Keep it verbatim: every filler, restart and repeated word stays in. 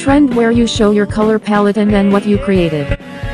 trend where you show your color palette and then what you created.